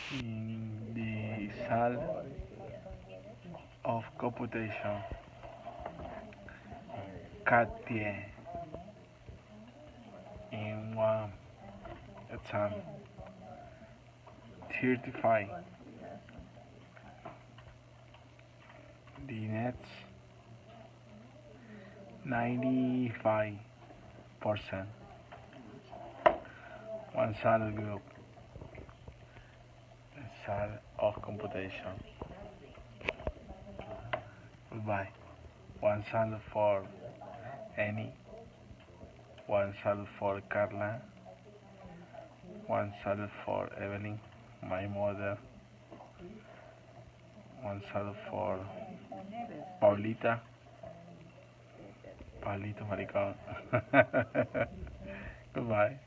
in the sal of computation. Catiando in one exam. 35. The next 95%. One sal group. Sal of computation. Goodbye. One sal for Annie. One sal for Carla. One sal for Evelyn, my mother. One sal for Paulita. Paulito Maricón. Goodbye.